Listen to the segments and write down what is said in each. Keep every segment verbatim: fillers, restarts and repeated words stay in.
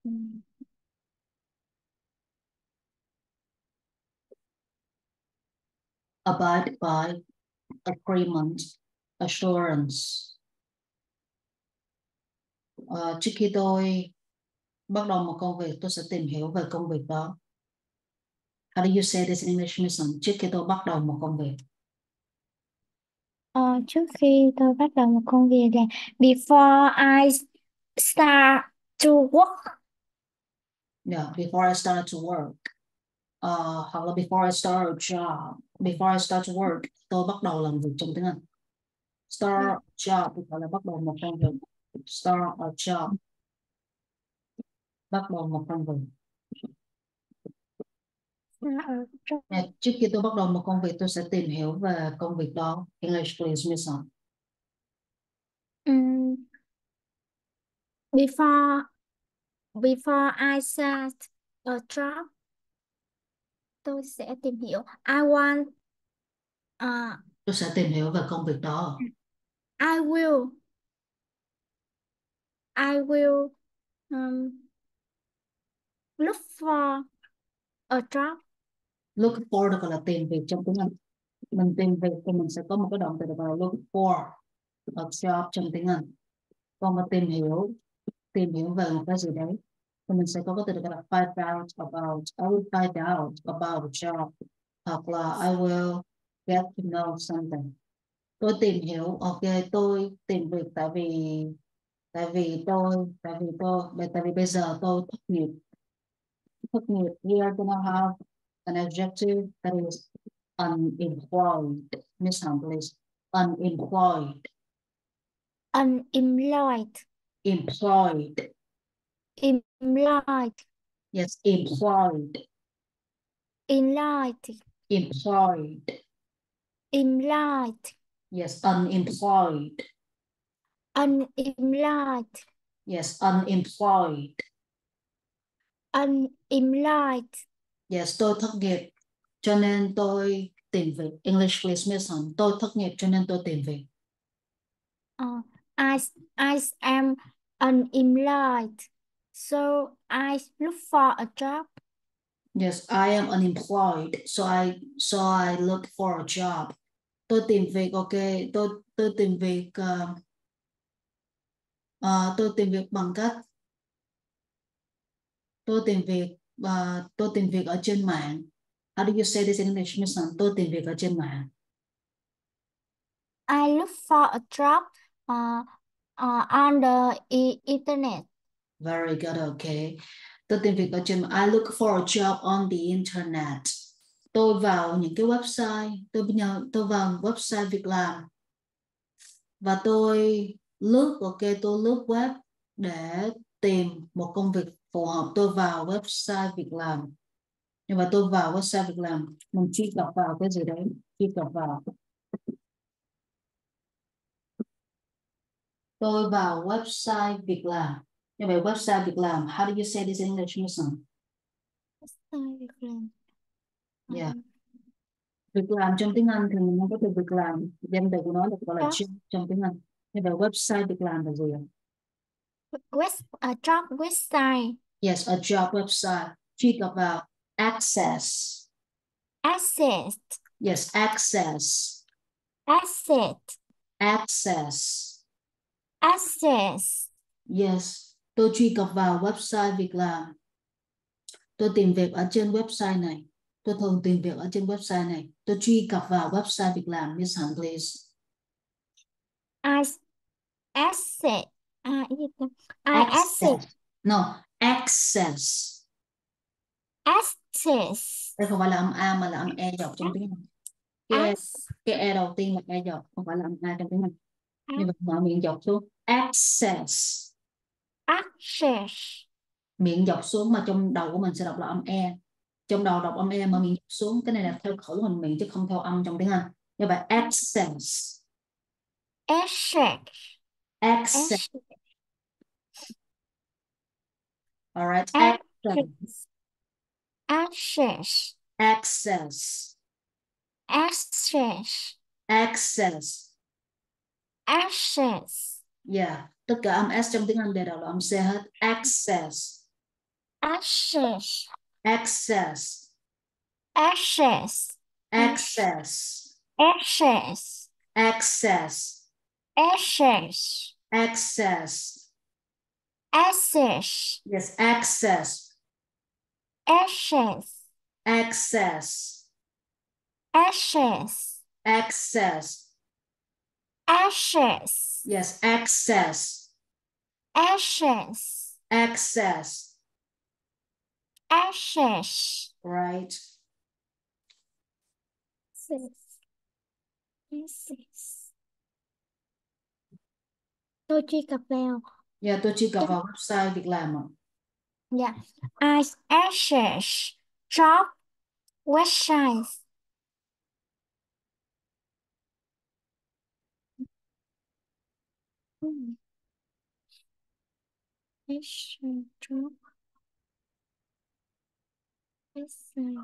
ừm, Abide by agreement, assurance. Ờ, trước khi tôi bắt đầu một công việc, tôi sẽ tìm hiểu về công việc đó. How do you say this in English, Miss Sun? Trước khi tôi bắt đầu một công việc. ờ, Trước khi tôi bắt đầu một công việc là before I start to work. Yeah, before I started to work. Uh, hoặc là before I start a job. Before I start to work, tôi bắt đầu làm việc trong tiếng Anh. Start job thì gọi là bắt đầu một công việc. Start a job, bắt đầu một công việc. Start a job. Nè, trước khi tôi bắt đầu một công việc, tôi sẽ tìm hiểu về công việc đó. English, please, Miss Sun. Ừm, before before I start a job, tôi sẽ tìm hiểu. I want uh, Tôi sẽ tìm hiểu về công việc đó. I will I will um, look for a job. Look for được gọi là tìm việc trong tiếng Anh. Mình tìm việc thì mình sẽ có một cái động từ gọi là look for a job trong tiếng Anh. Còn mà tìm hiểu, tìm hiểu về một cái gì đấy thì mình sẽ có cái từ gọi là find out about. I will find out about a job, hoặc là I will get to know something. Tôi tìm hiểu, ok, tôi tìm việc tại vì tại vì tôi tại vì tôi tại vì bây giờ tôi thất nghiệp. Thất nghiệp, here gonna have an adjective that is unemployed. Miss Hằng, please. Unemployed. Unemployed. Employed. Employed. Yes, employed. Employed. Employed. Employed. Yes, unemployed. Unemployed. Yes, unemployed. Unemployed. Yes, tôi thất nghiệp cho nên tôi tìm việc. English, please, Miss Hằng. Tôi thất nghiệp cho nên tôi tìm việc. Uh, I I am unemployed, so I look for a job. Yes, I am unemployed, so I so I look for a job. Tôi tìm việc, ok. Tôi tôi tìm việc. Uh, uh, tôi tìm việc bằng cách tôi tìm việc và tôi tìm việc ở trên mạng. How do you say this in English, Miss Sun? Tôi tìm việc ở trên mạng. I look for a job uh, uh, on the i- internet. Very good, okay. Tôi tìm việc ở trên mạng. I look for a job on the internet. Tôi vào những cái website, tôi bây giờ tôi vào website việc làm và tôi lướt, ok, tôi lướt web để tìm một công việc phù hợp. Tôi vào website việc làm, nhưng mà tôi vào website việc làm, mình truy cập vào cái gì đấy, truy cập vào. Tôi vào website việc làm. Như vậy website việc làm, how do you say this in English, Miss Sun? Sai việc làm. Yeah. Um, Việc làm trong tiếng Anh thì mình không có từ việc làm, danh từ của nó được gọi là job, job trong tiếng Anh. Như vậy website việc làm là gì ạ? web, a job website. Yes, a job website. Truy cập vào access. Access. Yes, access. Asset. Access. Access. Yes, tôi truy cập vào website việc làm. Tôi tìm việc ở trên website này. Tôi thường tìm việc ở trên website này. Tôi truy cập vào website việc làm. Miss Hằng, please. As asset. À, cái gì ta? I access. Access. No, access. Access. Đây không phải là âm A mà là âm E dọc trong tiếng Anh. Cái, As, cái E đầu tiên là E dọc, không phải là âm A trong tiếng Anh. Như as, vậy mở miệng dọc xuống. Access. access. Miệng dọc xuống mà trong đầu của mình sẽ đọc là âm E. Trong đầu đọc âm E mà miệng dọc xuống. Cái này là theo khẩu hình miệng chứ không theo âm trong tiếng Anh. Như vậy access. Access. Access. Access. Alright, access. Access. Access. Access. Access. Access. Access. Yeah, tất cả âm S trong tiếng Anh đều đọc là âm C hết. Access. access, access, access, access, access, access, access, access. access, Yes, access, access, access, access, access. access, Yes, access, access, access. access, Right. access, access. Tôi truy cập vào. Dạ, tôi truy cập vào website việc làm ạ. Dạ. I access job website. Hmm. Access job website.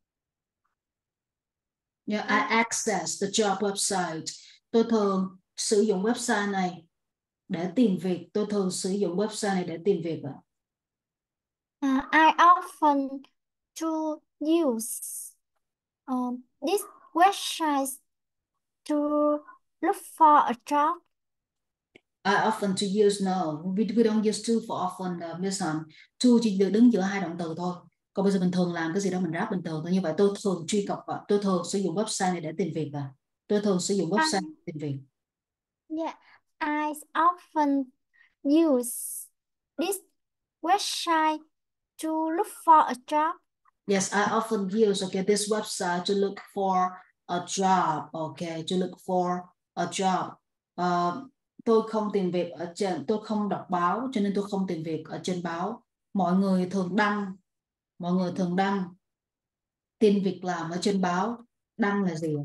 Dạ, I access the job website. Tôi thường sử dụng website này để tìm việc. Tôi thường sử dụng website này để tìm việc ạ. Uh, I often to use um, this website to look for a job. I often to use no. We, we don't use to for often. Uh, Miss Hằng. To chỉ được đứng giữa hai động từ thôi. Còn bây giờ mình thường làm cái gì đó mình ráp bình thường thôi. Như vậy tôi thường truy cập vào, tôi thường sử dụng website này để tìm việc ạ. Tôi thường sử dụng website I, để tìm việc. yeah, I often use this website to look for a job. Yes, I often use okay this website to look for a job. Okay, to look for a job. Uh, tôi không tìm việc ở trên, tôi không đọc báo cho nên tôi không tìm việc ở trên báo. Mọi người thường đăng, mọi người thường đăng tin việc làm ở trên báo. Đăng là gì?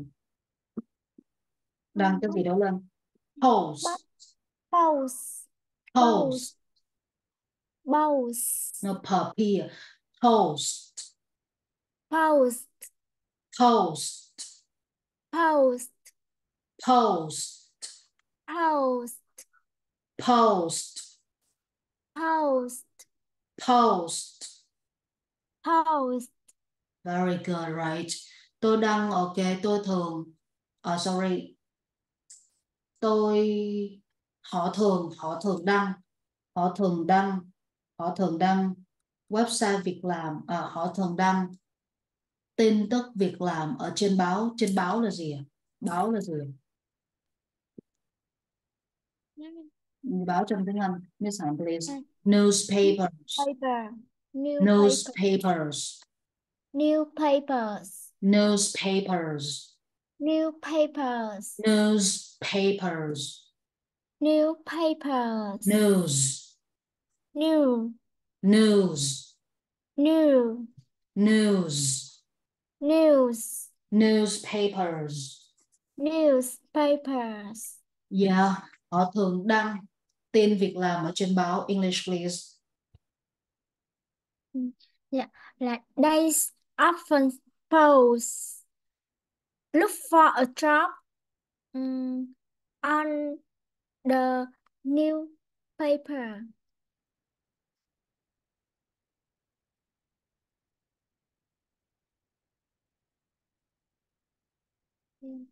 Đăng cái gì đó lên? Post, Post, post, post. post, No, per here. Post, post, post, post, post, post, post, post, post. post. Very good, right? Tôi đăng, ok, tôi thường, uh, sorry, tôi, họ thường, họ thường đăng, họ thường đăng, họ thường đăng website việc làm, uh, họ thường đăng tin tức việc làm ở trên báo. Trên báo là gì? Báo là gì? Báo trong tiếng Anh. Miss Hạnh, please. Newspapers. Paper, newspaper, Newspapers. newspapers, Newspapers. newspapers, Newspapers. newspapers, News. new, News. new, News. news, Newspapers. newspapers. Yeah, họ thường đăng tin việc làm ở trên báo. English, please. Yeah, like they often post look for a job um, on the newspaper. Mm.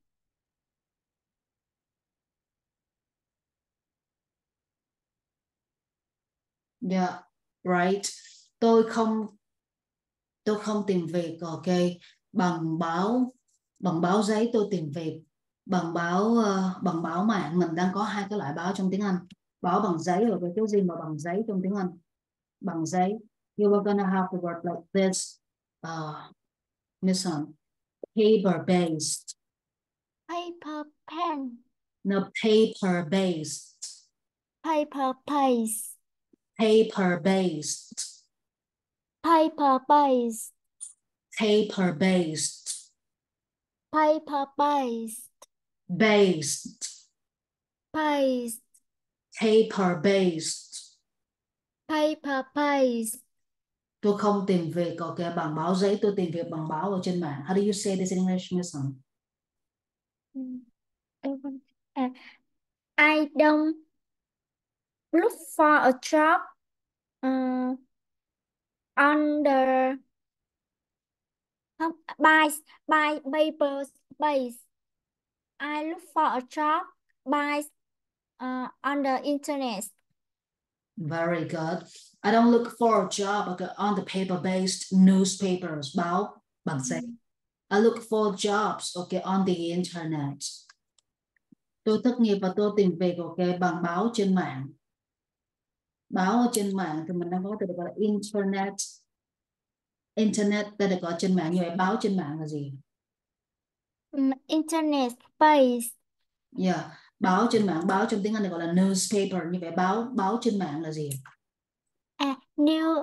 Yeah, right. Tôi không tôi không tìm việc, ok, bằng báo, bằng báo giấy tôi tìm việc, bằng báo uh, bằng báo mạng. Mình đang có hai cái loại báo trong tiếng Anh, báo bằng giấy và cái gì mà bằng giấy trong tiếng Anh. Bằng giấy, you are gonna have the word like this, uh, listen, paper based. Paper pen, No, paper based. paper paste, Paper based. paper paste, Paper based. paper paste, Based. paste, Paper based. paper paste. Tôi không tìm việc, ok, bằng báo giấy. Tôi tìm việc bằng báo ở trên mạng. How do you say this in English, Miss Hằng? Mm. Uh, I don't look for a job uh, under không, by by paper space. I look for a job by uh, on the internet. Very good. I don't look for a job okay, on the paper-based newspapers, báo bằng giấy. I look for jobs okay, on the internet. Tôi thất nghiệp và tôi tìm việc okay, bằng báo trên mạng. Báo ở trên mạng thì mình đang có từ gọi là internet. Internet ta được gọi trên mạng, như vậy báo trên mạng là gì? Um, internet space. Yeah. Báo trên mạng, báo trong tiếng Anh được gọi là newspaper. Như vậy báo báo trên mạng là gì? À, new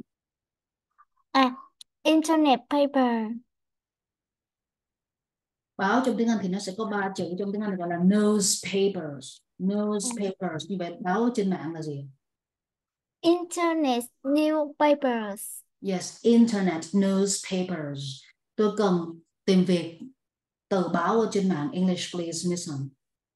à, internet paper. Báo trong tiếng Anh thì nó sẽ có ba chữ, trong tiếng Anh được gọi là newspapers. Newspapers. Như vậy báo trên mạng là gì? Internet newspapers. Yes, internet newspapers. Tôi cần tìm việc tờ báo ở trên mạng. English please, Miss Hằng.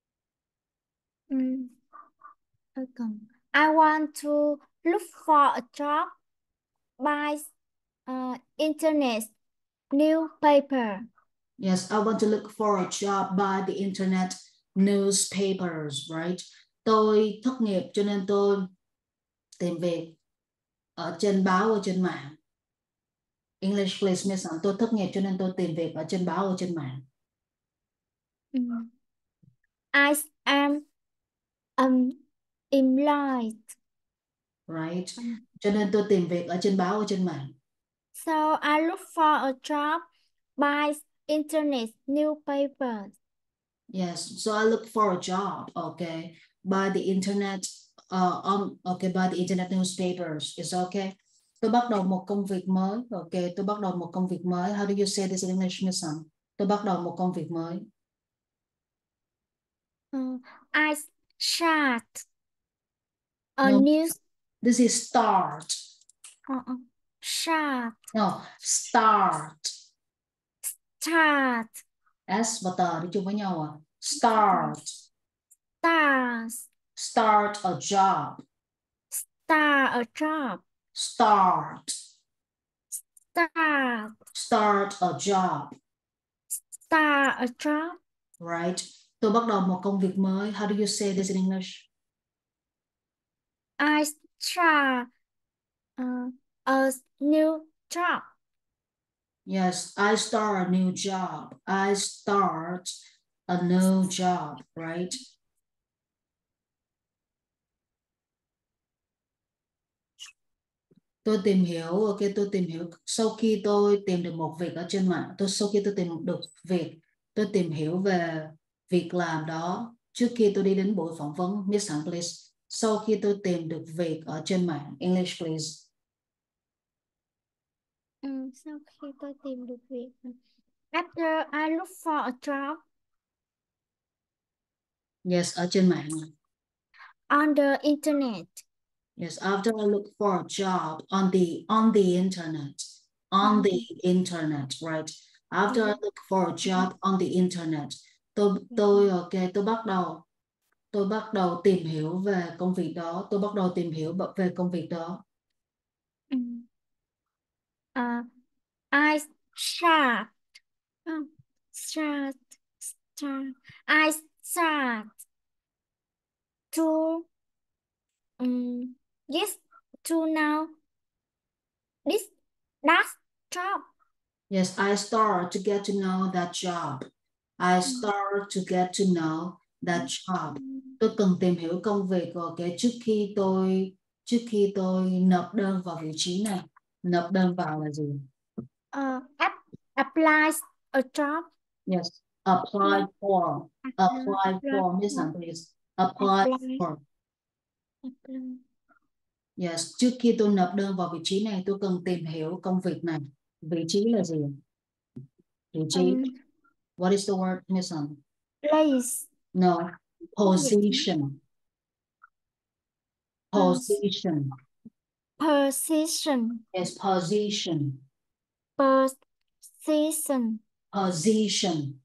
Um, tôi cần. I want to look for a job by uh, internet newspaper. Yes, I want to look for a job by the internet newspapers, right? Tôi thất nghiệp cho nên tôi tìm việc ở trên báo ở trên mạng. English please, Miss Hằng. Tôi thất nghiệp cho nên tôi tìm việc ở trên báo ở trên mạng. Um, I am um, employed. Right. Um, Cho nên tôi tìm việc ở trên báo ở trên mạng. So I look for a job by internet newspapers. Yes, so I look for a job, okay, by the internet, uh, on, okay, by the internet newspapers. Is okay. Tôi bắt đầu một công việc mới, okay, tôi bắt đầu một công việc mới. How do you say this in English, Miss Hằng? Tôi bắt đầu một công việc mới. Uh, I start a No, new this is start. uh, uh, start No, start. start S và tờ đi chung với nhau à? Start. start Start a job. start a job. Start. Start Start a job. start a job. Right. Tôi bắt đầu một công việc mới. How do you say this in English? I start uh, a new job. Yes, I start a new job. I start a new job, right? Tôi tìm hiểu, ok, tôi tìm hiểu. Sau khi tôi tìm được một việc ở trên mạng, tôi sau khi tôi tìm được việc, tôi tìm hiểu về việc làm đó trước khi tôi đi đến buổi phỏng vấn. Miss Hằng, please. Sau khi tôi tìm được việc ở trên mạng, English, please. Ừ, sau khi tôi tìm được việc. After I look for a job Yes, ở trên mạng. on the internet. Yes, after I look for a job on the on the internet, on On the the internet, right? After I look for a job on the internet, tôi internet. tôi ok, tôi bắt đầu tôi bắt đầu tìm hiểu về công việc đó, tôi bắt đầu tìm hiểu về công việc đó. Ừ. Uh, I start um, start start I start to um yes to now this that job. Yes, I start to get to know that job. I Ừ. start to get to know that job. Ừ. Tôi cần tìm hiểu công việc ok trước khi tôi trước khi tôi nộp đơn vào vị trí này. Nộp đơn vào là gì? Uh, app, applies a job. Yes, apply for. Apply, Apply apply, for. Miss Hằng, please. Apply apply, for. apply. Yes, trước khi tôi nộp đơn vào vị trí này, tôi cần tìm hiểu công việc này. Vị trí là gì? Vị trí. Um, What is the word, Miss Hằng? place. No, position. Pos- Position. position. Yes, position. Position. Position.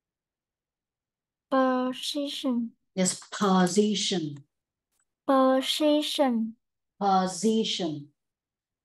Position. Yes, position. Position. Position.